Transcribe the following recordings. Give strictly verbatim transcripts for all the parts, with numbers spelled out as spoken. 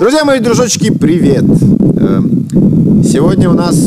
Друзья мои, дружочки, привет! Сегодня у нас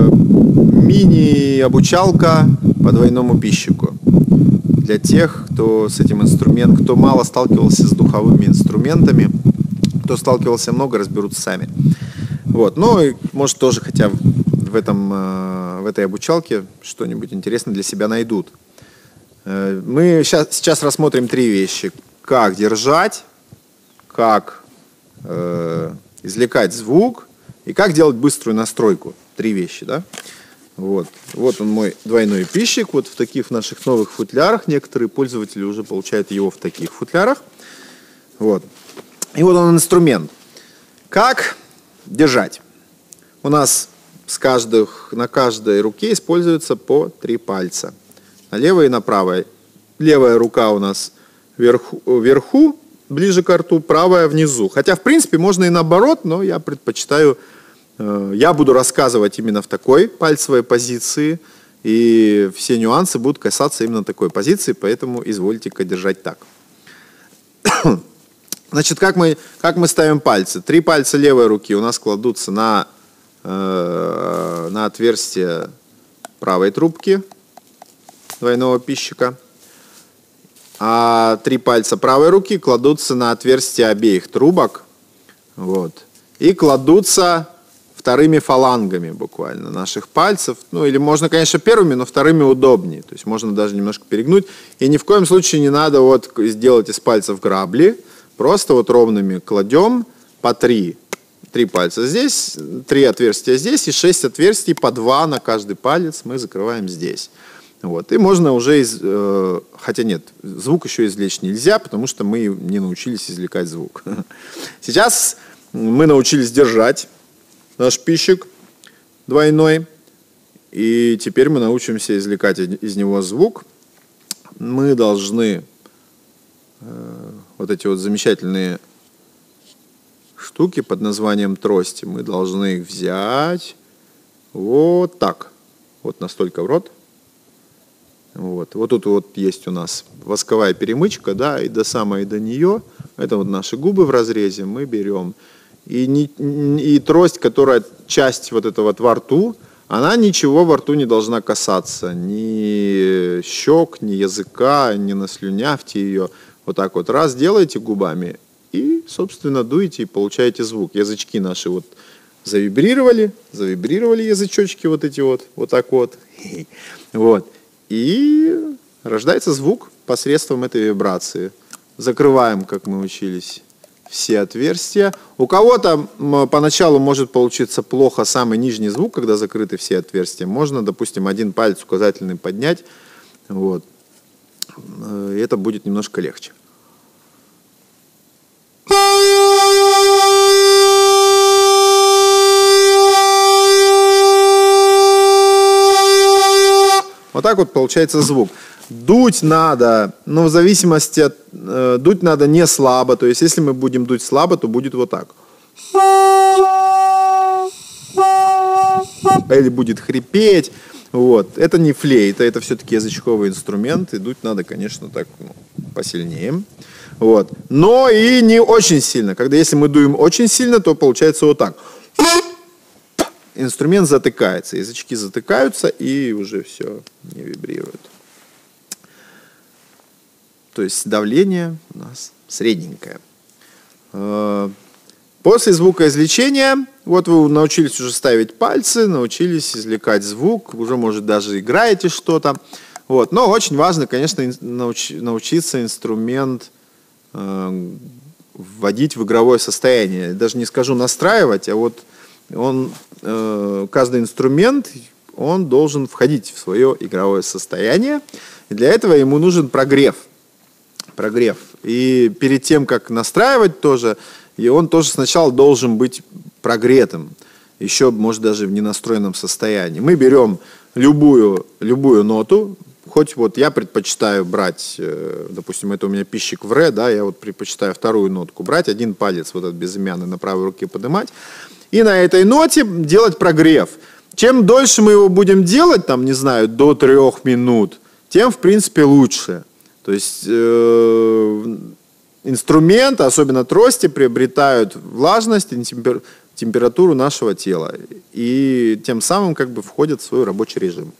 мини-обучалка по двойному пищику. Для тех, кто с этим инструментом, кто мало сталкивался с духовыми инструментами, кто сталкивался много, разберутся сами. Вот. Ну и может тоже хотя в, этом, в этой обучалке что-нибудь интересное для себя найдут. Мы сейчас, сейчас рассмотрим три вещи. Как держать, как э, извлекать звук и как делать быструю настройку. Три вещи, да? Вот. Вот он мой двойной пищик. Вот в таких наших новых футлярах. Некоторые пользователи уже получают его в таких футлярах. Вот. И вот он инструмент. Как держать? У нас с каждых, на каждой руке используется по три пальца. На левой и на правой. Левая рука у нас вверху, вверху, ближе к рту, правая внизу. Хотя, в принципе, можно и наоборот, но я предпочитаю, э, я буду рассказывать именно в такой пальцевой позиции, и все нюансы будут касаться именно такой позиции, поэтому извольте-ка держать так. Значит, как мы, как мы ставим пальцы? Три пальца левой руки у нас кладутся на, э, на отверстие правой трубки двойного пищика, а три пальца правой руки кладутся на отверстие обеих трубок, вот, и кладутся вторыми фалангами буквально наших пальцев, ну или можно, конечно, первыми, но вторыми удобнее, то есть можно даже немножко перегнуть, и ни в коем случае не надо вот сделать из пальцев грабли, просто вот ровными кладем по три, три пальца здесь, три отверстия здесь и шесть отверстий по два на каждый палец мы закрываем здесь. Вот. И можно уже, из, э, хотя нет, звук еще извлечь нельзя, потому что мы не научились извлекать звук. Сейчас мы научились держать наш пищик двойной, и теперь мы научимся извлекать из него звук. Мы должны э, вот эти вот замечательные штуки под названием трости, мы должны их взять вот так, вот настолько в рот. Вот. Вот тут вот есть у нас восковая перемычка, да, и до самой до нее, это вот наши губы в разрезе, мы берем. И, не, и трость, которая часть вот этого вот во рту, она ничего во рту не должна касаться. Ни щек, ни языка, ни наслюнявьте ее. Вот так вот раз делаете губами и, собственно, дуете и получаете звук. Язычки наши вот завибрировали, завибрировали язычочки вот эти вот, вот так вот. Вот. И рождается звук посредством этой вибрации. Закрываем, как мы учились, все отверстия. У кого-то поначалу может получиться плохо самый нижний звук, когда закрыты все отверстия. Можно, допустим, один палец указательный поднять. Вот. И это будет немножко легче. Вот так вот получается звук. Дуть надо, но в зависимости от... Э, дуть надо не слабо. То есть, если мы будем дуть слабо, то будет вот так. Или будет хрипеть. Вот. Это не флейта, это все-таки язычковый инструмент. И дуть надо, конечно, так ну, посильнее. Вот. Но и не очень сильно. Когда если мы дуем очень сильно, то получается вот так. Инструмент затыкается, язычки затыкаются и уже все не вибрирует. То есть давление у нас средненькое. После звукоизвлечения, вот вы научились уже ставить пальцы, научились извлекать звук, уже, может, даже играете что-то. Вот. Но очень важно, конечно, науч, научиться инструмент э, вводить в игровое состояние. Даже не скажу настраивать, а вот он, э, каждый инструмент, он должен входить в свое игровое состояние. И для этого ему нужен прогрев. Прогрев. И перед тем, как настраивать тоже, и он тоже сначала должен быть прогретым. Еще, может, даже в ненастроенном состоянии. Мы берем любую, любую ноту. Хоть вот я предпочитаю брать, э, допустим, это у меня пищик в ре, да, я вот предпочитаю вторую нотку брать, один палец вот этот безымянный на правой руке поднимать. И на этой ноте делать прогрев. Чем дольше мы его будем делать, там, не знаю, до трех минут, тем, в принципе, лучше. То есть, э, инструменты, особенно трости, приобретают влажность и темпер, температуру нашего тела. И тем самым как бы входят в свой рабочий режим.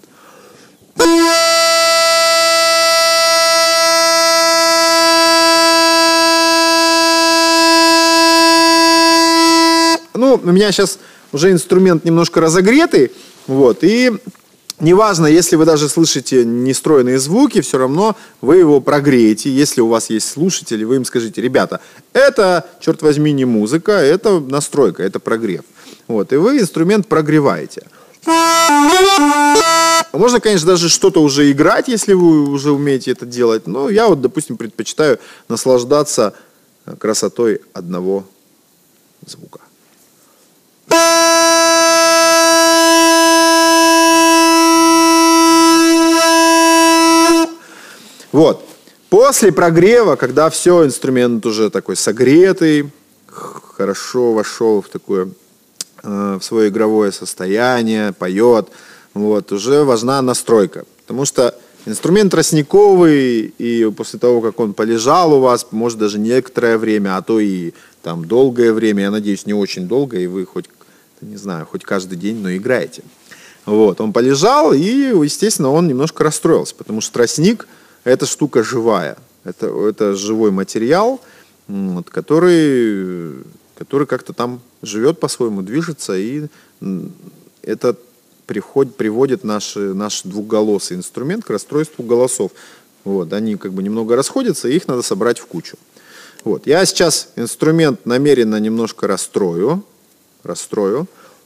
Ну, у меня сейчас уже инструмент немножко разогретый, вот, и неважно, если вы даже слышите нестроенные звуки, все равно вы его прогреете. Если у вас есть слушатели, вы им скажите: ребята, это, черт возьми, не музыка, это настройка, это прогрев. Вот, и вы инструмент прогреваете. Можно, конечно, даже что-то уже играть, если вы уже умеете это делать, но я вот, допустим, предпочитаю наслаждаться красотой одного звука. Вот. После прогрева, когда все, инструмент уже такой согретый, хорошо вошел в такое, э, в свое игровое состояние, поет, вот, уже важна настройка. Потому что инструмент тростниковый, и после того, как он полежал у вас, может даже некоторое время, а то и там долгое время, я надеюсь, не очень долго, и вы хоть, не знаю, хоть каждый день, но играете. Вот, он полежал, и, естественно, он немножко расстроился, потому что тростник — это штука живая, это, это живой материал, вот, который, который как-то там живет по-своему, движется, и это приход, приводит наш, наш двухголосый инструмент к расстройству голосов. Вот, они как бы немного расходятся, и их надо собрать в кучу. Вот, я сейчас инструмент намеренно немножко расстрою, расстрою,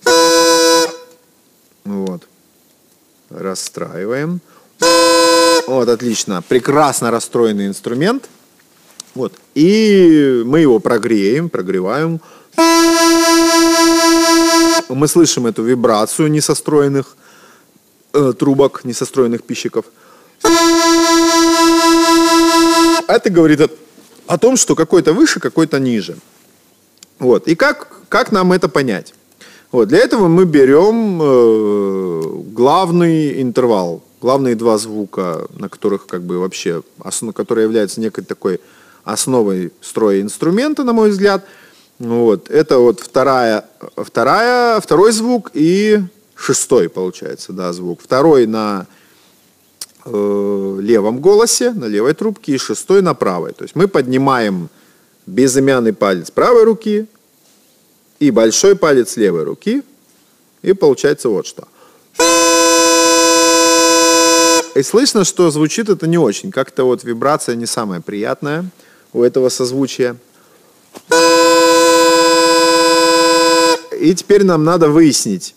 вот, расстраиваем. Вот, отлично. Прекрасно расстроенный инструмент. Вот. И мы его прогреем, прогреваем. Мы слышим эту вибрацию несостроенных э, трубок, несостроенных пищиков. Это говорит о, о том, что какой-то выше, какой-то ниже. Вот. И как, как нам это понять? Вот. Для этого мы берем э, главный интервал. Главные два звука, на которых как бы вообще, основ, которые являются некой такой основой строя инструмента, на мой взгляд. Вот. Это вот вторая, вторая, второй звук и шестой, получается, да, звук. Второй на э, левом голосе, на левой трубке, и шестой на правой. То есть мы поднимаем безымянный палец правой руки и большой палец левой руки, и получается вот что. И слышно, что звучит это не очень. Как-то вот вибрация не самая приятная у этого созвучия. И теперь нам надо выяснить,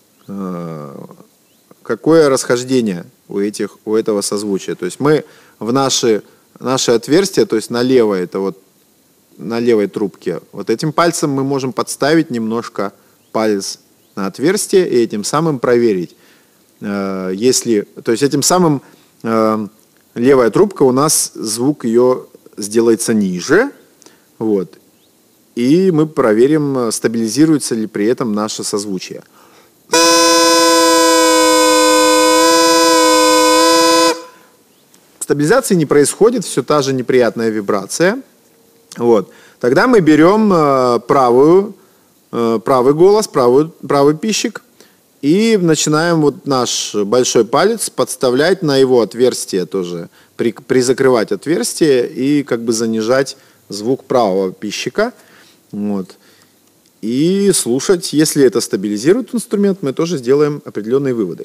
какое расхождение у, этих, у этого созвучия. То есть мы в наши, наши отверстия, то есть на левой, это вот на левой трубке, вот этим пальцем мы можем подставить немножко палец на отверстие и этим самым проверить. Если, то есть этим самым э, левая трубка у нас, звук ее сделается ниже, вот, и мы проверим, стабилизируется ли при этом наше созвучие. Стабилизации не происходит, все та же неприятная вибрация. Вот. Тогда мы берем э, правую, э, правый голос, правую, правый пищик, и начинаем вот наш большой палец подставлять на его отверстие тоже, при, призакрывать отверстие и как бы занижать звук правого пищика. Вот. И слушать. Если это стабилизирует инструмент, мы тоже сделаем определенные выводы.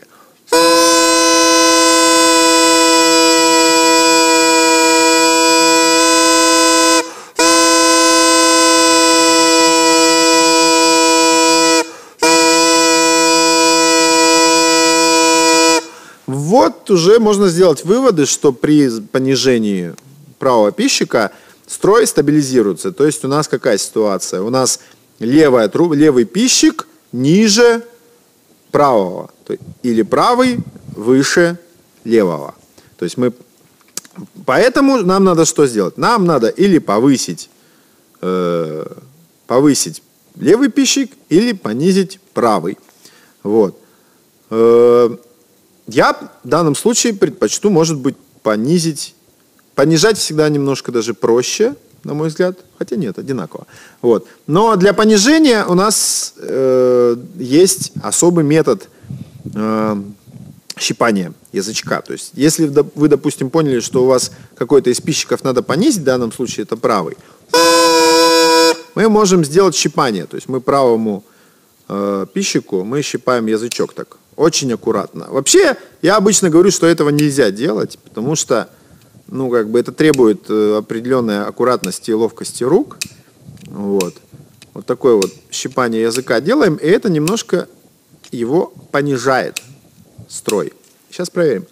Вот уже можно сделать выводы, что при понижении правого пищика строй стабилизируется. То есть у нас какая ситуация? У нас левая труба, левый пищик ниже правого, или правый выше левого. То есть мы, поэтому нам надо что сделать? Нам надо или повысить, э, повысить левый пищик, или понизить правый. Вот. Э, Я в данном случае предпочту, может быть, понизить. Понижать всегда немножко даже проще, на мой взгляд. Хотя нет, одинаково. Вот. Но для понижения у нас э, есть особый метод э, щипания язычка. То есть, если вы, допустим, поняли, что у вас какой-то из пищиков надо понизить, в данном случае это правый, мы можем сделать щипание. То есть мы правому э, пищику мы щипаем язычок так. Очень аккуратно. Вообще, я обычно говорю, что этого нельзя делать, потому что, ну, как бы это требует э, определенной аккуратности и ловкости рук. Вот. Вот такое вот щипание языка делаем, и это немножко его понижает строй. Сейчас проверим.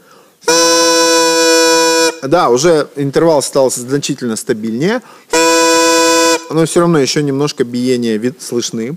Да, уже интервал стал значительно стабильнее, но все равно еще немножко биения вид слышны.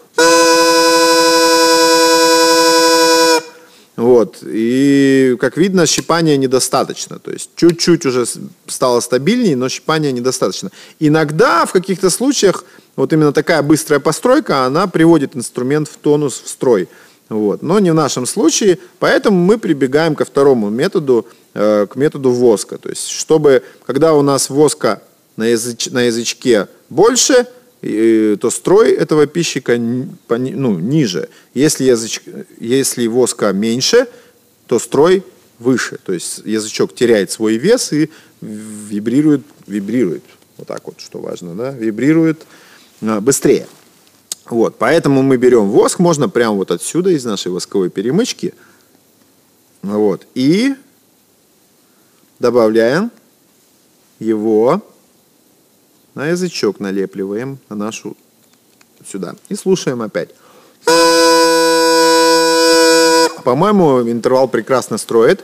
Вот. И, как видно, щипания недостаточно. То есть чуть-чуть уже стало стабильнее, но щипания недостаточно. Иногда, в каких-то случаях, вот именно такая быстрая постройка, она приводит инструмент в тонус, в строй. Вот. Но не в нашем случае, поэтому мы прибегаем ко второму методу, э, к методу воска. То есть, чтобы, когда у нас воска на, языч, на язычке больше, и, то строй этого пищика ну, ниже. Если, языч, если воска меньше, то строй выше. То есть язычок теряет свой вес и вибрирует, вибрирует. Вот так вот, что важно, да? Вибрирует а, быстрее. Вот, поэтому мы берем воск, можно прямо вот отсюда, из нашей восковой перемычки. Вот, и добавляем его на язычок, налепливаем на нашу сюда. И слушаем опять. По-моему, интервал прекрасно строит.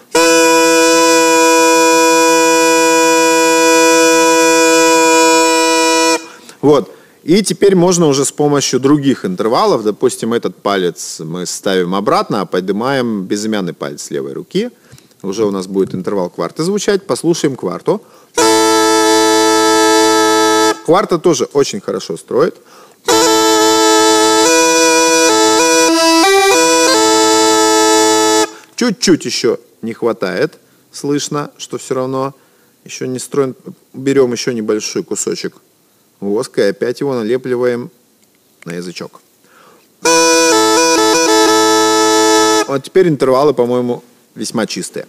Вот. И теперь можно уже с помощью других интервалов, допустим, этот палец мы ставим обратно, а поднимаем безымянный палец левой руки. Уже у нас будет интервал кварты звучать. Послушаем кварту. Кварта тоже очень хорошо строит. Чуть-чуть еще не хватает. Слышно, что все равно еще не строен. Берем еще небольшой кусочек воска и опять его налепливаем на язычок. Вот теперь интервалы, по-моему, весьма чистые.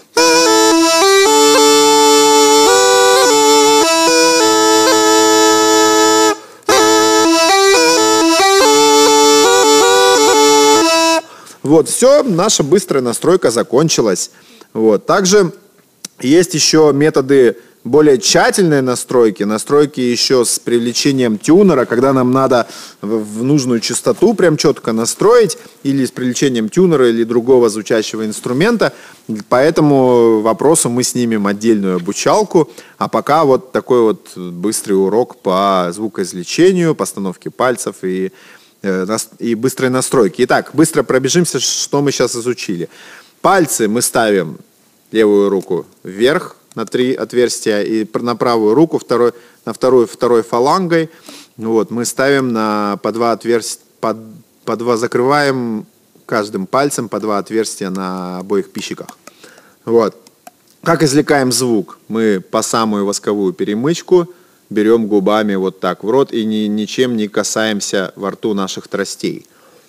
Вот, все, наша быстрая настройка закончилась. Вот. Также есть еще методы более тщательной настройки, настройки еще с привлечением тюнера, когда нам надо в нужную частоту прям четко настроить, или с привлечением тюнера или другого звучащего инструмента. По этому вопросу мы снимем отдельную обучалку, а пока вот такой вот быстрый урок по звукоизвлечению, постановке пальцев и, и быстрой настройке. Итак, быстро пробежимся, что мы сейчас изучили. Пальцы мы ставим левую руку вверх на три отверстия, и на правую руку, второй, на вторую второй фалангой. Вот, мы ставим на по два отверстия, по, по два закрываем каждым пальцем по два отверстия на обоих пищиках. Вот. Как извлекаем звук? Мы по самую восковую перемычку берем губами вот так в рот и ни, ничем не касаемся во рту наших тростей.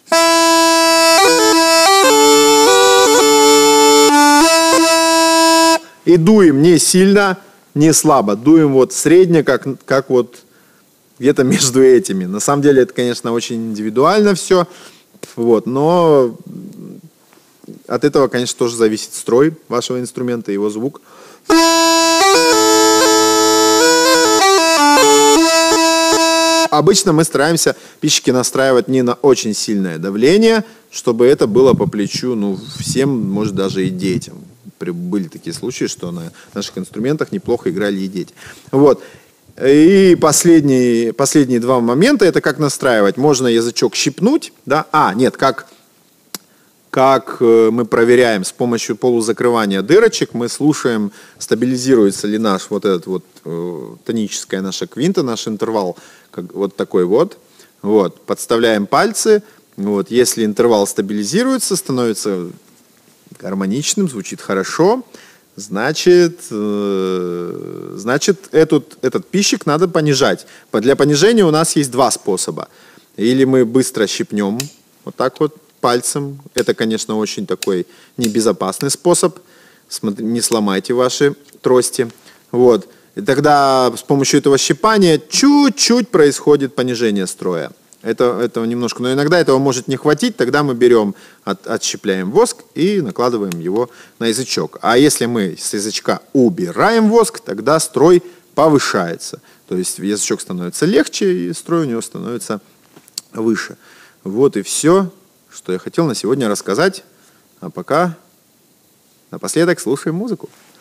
И дуем не сильно, не слабо. Дуем вот средне, как, как вот где-то между этими. На самом деле это, конечно, очень индивидуально все. Вот, но от этого, конечно, тоже зависит строй вашего инструмента, его звук. Обычно мы стараемся пищики настраивать не на очень сильное давление, чтобы это было по плечу, ну, всем, может, даже и детям. Были такие случаи, что на наших инструментах неплохо играли и дети. Вот. И последние, последние два момента, это как настраивать. Можно язычок щипнуть, да? А, нет, как, как мы проверяем с помощью полузакрывания дырочек, мы слушаем, стабилизируется ли наш вот этот вот э, тоническая наша квинта, наш интервал, как, вот такой вот. Вот. Подставляем пальцы. Вот. Если интервал стабилизируется, становится гармоничным, звучит хорошо, значит, э, значит этот, этот пищик надо понижать. Для понижения у нас есть два способа. Или мы быстро щипнем вот так вот пальцем. Это, конечно, очень такой небезопасный способ. Смотри, не сломайте ваши трости. Вот. И тогда с помощью этого щипания чуть-чуть происходит понижение строя. Это, этого немножко, но иногда этого может не хватить, тогда мы берем, от, отщепляем воск и накладываем его на язычок. А если мы с язычка убираем воск, тогда строй повышается. То есть язычок становится легче, и строй у него становится выше. Вот и все, что я хотел на сегодня рассказать. А пока напоследок слушаем музыку.